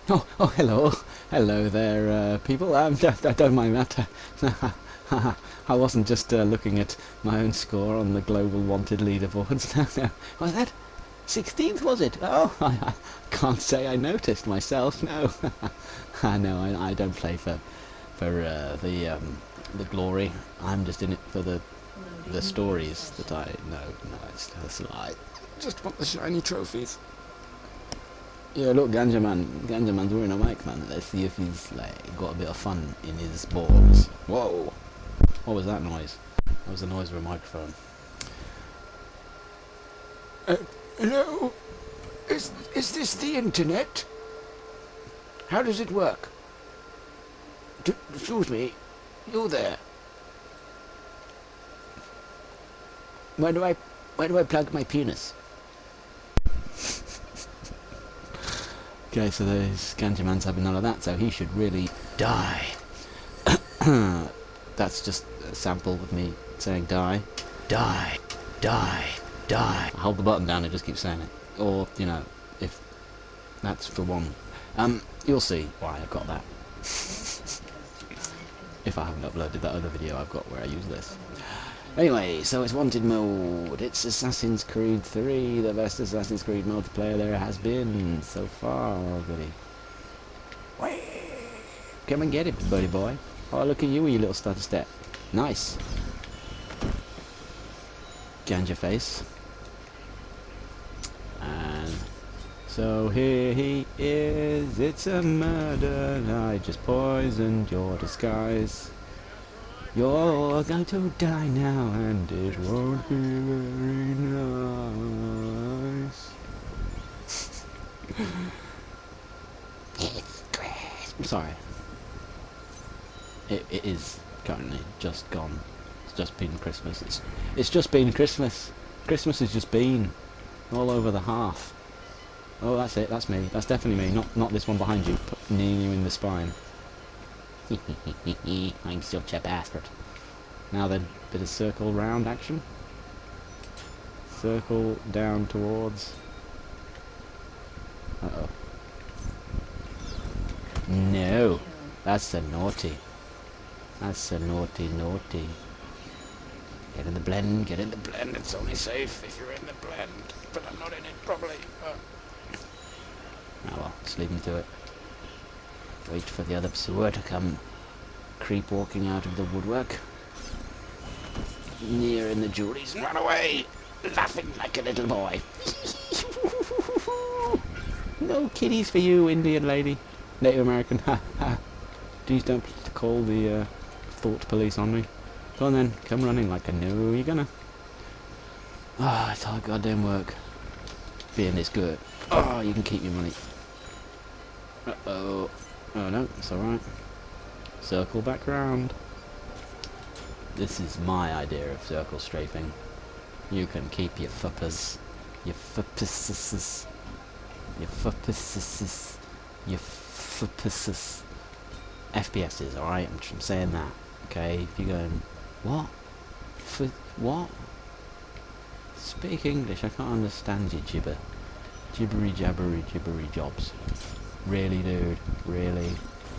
Oh, hello. Hello there, people. Don't mind that. I wasn't just looking at my own score on the global wanted leaderboards. No. Was that 16th, was it? Oh, I can't say I noticed myself, no. No, I don't play for the glory. I'm just in it for the stories that I know. No, it's a lie. Just want the shiny trophies. Yeah, look, Ganjaman's wearing a mic, man. Let's see if he's like got a bit of fun in his balls. Whoa! What was that noise? That was the noise of a microphone. Hello? Is this the internet? How does it work? Excuse me, you there? Where do I plug my penis? Okay, so this Ganjaman's having none of that, so he should really die. That's just a sample of me saying die. Die. Die. Die. I hold the button down, it just keeps saying it. Or, you know, if that's for one. You'll see why I've got that. If I haven't uploaded that other video I've got where I use this. Anyway, so it's wanted mode. It's Assassin's Creed 3, the best Assassin's Creed multiplayer there has been so far, buddy. Come and get it, buddy boy. Oh, look at you, you little stutter step. Nice. Ganja face. And so here he is. It's a murder. I just poisoned your disguise. You're going to die now, and it won't be very nice. It's Christmas. I'm sorry. It is currently just gone. It's just been Christmas. It's just been Christmas. Christmas has just been all over the hearth. Oh, that's it. That's me. That's definitely me. Not this one behind you, kneeing you in the spine. I'm such a bastard. Now then, bit of circle round action. Circle down towards. Uh-oh. No, that's a naughty. That's a naughty. Get in the blend, get in the blend. It's only safe if you're in the blend. But I'm not in it properly. Oh well, just leave me to it. Wait for the other pursuer to come creep walking out of the woodwork. Near in the jewelries and run away, laughing like a little boy. No kitties for you, Indian lady. Native American, ha ha. Please don't call the thought police on me. Go on then, come running like I know you're gonna. Ah, it's hard goddamn work being this good. Oh, you can keep your money. Uh-oh. Oh no, it's alright. Circle back round. This is my idea of circle strafing. You can keep your fuppers. Your fuppuses. Your fuppuses. Your fuppuses. FPSs, alright? I'm saying that. Okay, if you're going, what? What? Speak English, I can't understand you gibber. Gibbery jabbery jobs. Really, dude? Really?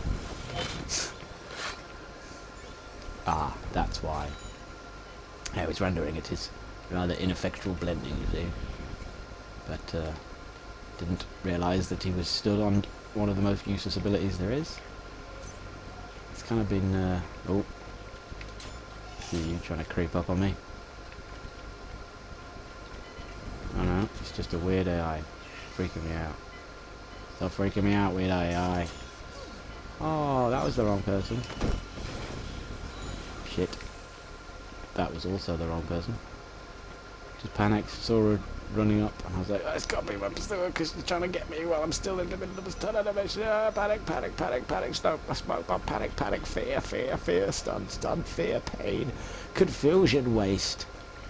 Ah, that's why. I was rendering it is rather ineffectual blending, you see. But, didn't realise that he was stood on one of the most useless abilities there is. It's kind of been, oh. See you trying to creep up on me. Oh no, it's just a weird AI. Freaking me out. Stop freaking me out, weird AI. Oh, that was the wrong person. Shit. That was also the wrong person. Just panicked, saw her running up, and I was like, oh, it's got to be my pursuer because she's trying to get me while I'm still in the middle of this ton animation. Panic, smoke, panic, fear, stun, fear, pain, confusion, waste.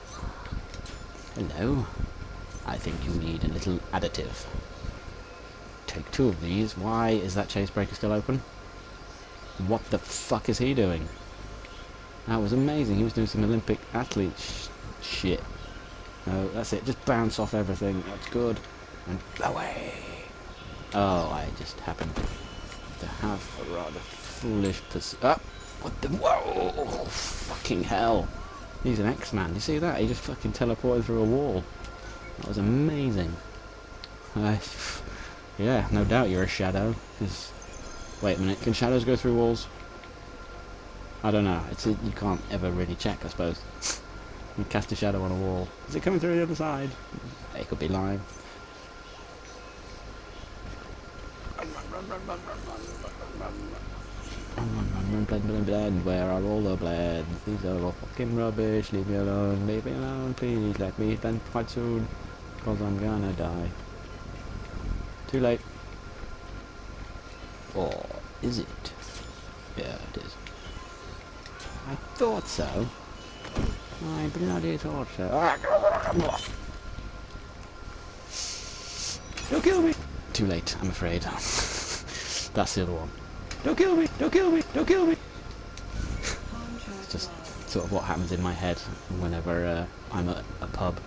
Hello. I think you need a little additive. Take 2 of these. Why is that chase breaker still open? What the fuck is he doing? That was amazing. He was doing some Olympic athlete shit. No, that's it. Just bounce off everything. That's good. And away. Oh, I just happened to have a rather foolish Ah! What the... Whoa! Fucking hell! He's an X-Man. You see that? He just fucking teleported through a wall. That was amazing. Yeah, no doubt you're a shadow. Wait a minute, can shadows go through walls? I don't know. You can't ever really check, I suppose. You cast a shadow on a wall. Is it coming through the other side? It could be lying. Blend, where are all the blends? These are all fucking rubbish. Leave me alone, please. Let me blend quite soon, cause I'm gonna die. Too late. Or is it? Yeah, it is. I thought so. I bloody thought so. Don't kill me! Too late, I'm afraid. That's the other one. Don't kill me! Don't kill me! Don't kill me! It's just sort of what happens in my head whenever I'm at a pub.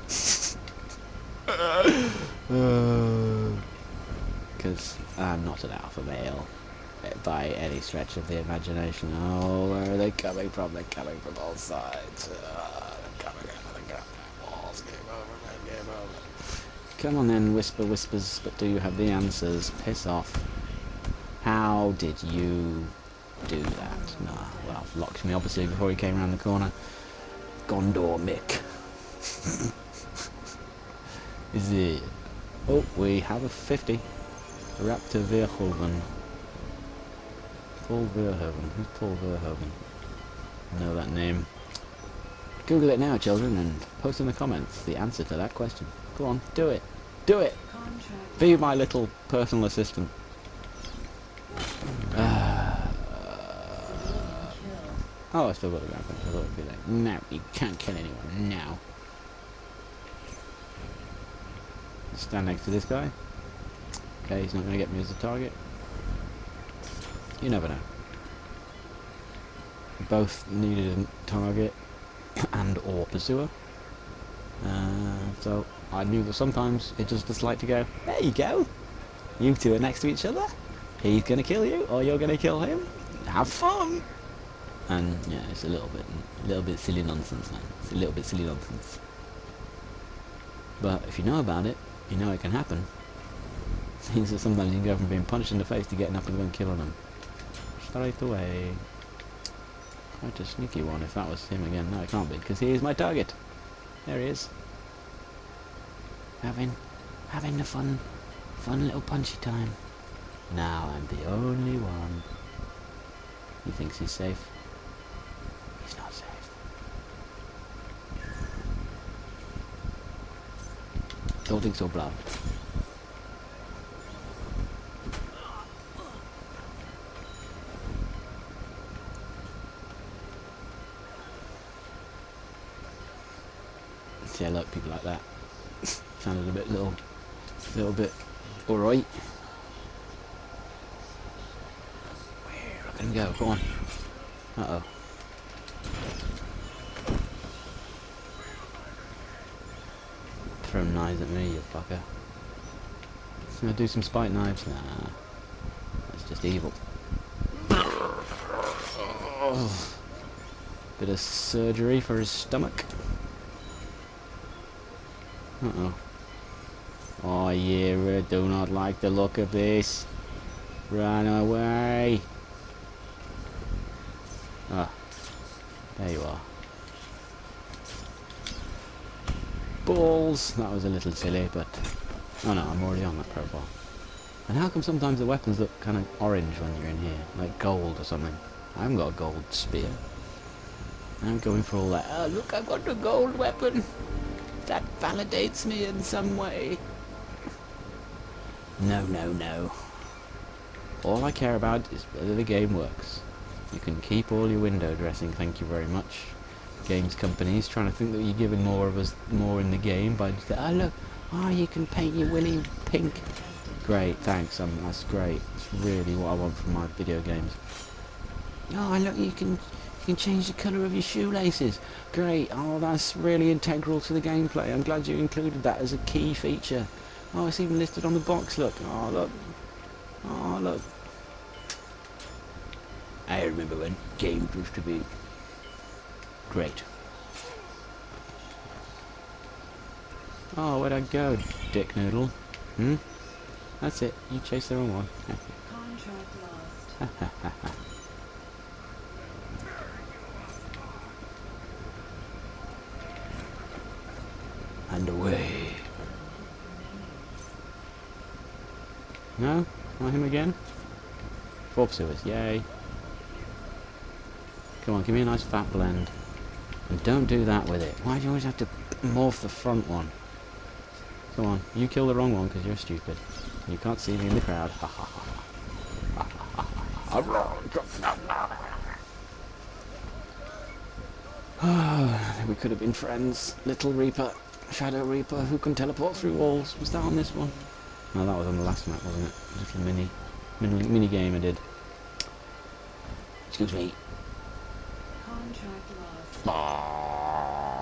Because I'm not an alpha male by any stretch of the imagination. Oh, where are they coming from? They're coming from all sides. They're coming walls. Game over, man, game over. Come on then, whisper whispers, but do you have the answers? Piss off. How did you do that? Nah, well, locked me obviously before he came around the corner. Gondor Mick. Is it? Oh, we have a 50. Raptor Verhoeven. Paul Verhoeven. Who's Paul Verhoeven? I know that name. Google it now, children, and post in the comments the answer to that question. Go on, do it. Do it! Be my little personal assistant. Oh, I still got the ground punch. I thought it'd be like, no, you can't kill anyone now. Stand next to this guy. Okay, he's not going to get me as a target. You never know. Both needed a target and or pursuer. So I knew that sometimes it just like to go, there you go. You two are next to each other. He's going to kill you or you're going to kill him. Have fun. And yeah, it's a little bit silly nonsense, man. It's a little bit silly nonsense. But if you know about it, you know it can happen. It means that sometimes you can go from being punched in the face to getting up and going killing them. Straight away. Quite a sneaky one if that was him again. No, it can't be, because he is my target. There he is. Having the fun little punchy time. Now I'm the only one. He thinks he's safe. He's not safe. Don't think so, bro. See, I like people like that. Sounded a bit little bit alright. Where I can go? Go on. Uh-oh. Throw knives at me, you fucker. Just gonna do some spike knives? Nah. That's just evil. Bit of surgery for his stomach. Uh-oh. Oh yeah, I do not like the look of this. Run away. Ah. There you are. Balls! That was a little silly, but... Oh no, I'm already on that profile. And how come sometimes the weapons look kind of orange when you're in here? Like gold or something. I haven't got a gold spear. I'm going for all that. Oh look, I've got a gold weapon! That validates me in some way. No, no, no. All I care about is whether the game works. You can keep all your window dressing, thank you very much. Games companies trying to think that you're giving more of us more in the game by just oh look, oh you can paint your willy pink. Great, thanks. That's great. It's really what I want from my video games. Oh look, you can change the colour of your shoelaces. Great. Oh, that's really integral to the gameplay. I'm glad you included that as a key feature. Oh, it's even listed on the box. Look. Oh look. Oh, look. I remember when games used to be great. Oh, where'd I go, dick noodle? Hmm? That's it. You chased the wrong one. Contract lost. And away. No? Not him again? 4 pursuers. Yay. Come on, give me a nice fat blend. And don't do that with it. Why do you always have to morph the front one? Come on, you kill the wrong one because you're stupid. You can't see me in the crowd. Ha ha ha. I think we could have been friends. Little Reaper, Shadow Reaper, who can teleport through walls. Was that on this one? No, that was on the last map, wasn't it? Little mini game I did. Excuse me. Contract lost.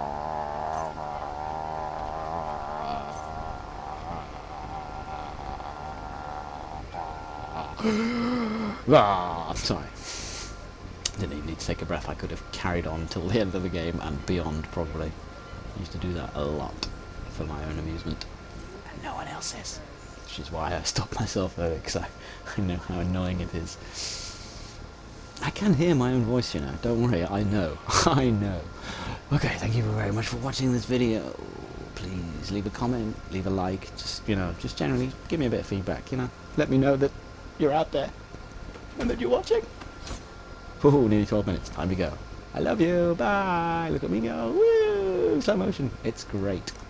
Sorry. Didn't even need to take a breath. I could have carried on till the end of the game and beyond, probably. I used to do that a lot for my own amusement. And no one else's. Which is why I stopped myself earlier, because I know how annoying it is. I can hear my own voice, you know. Don't worry, I know. I know. Okay, thank you very much for watching this video. Please leave a comment, leave a like, just, you know, just generally give me a bit of feedback, you know. Let me know that you're out there and that you're watching. Ooh, nearly 12 minutes. Time to go. I love you. Bye. Look at me go. Woo! Slow motion. It's great.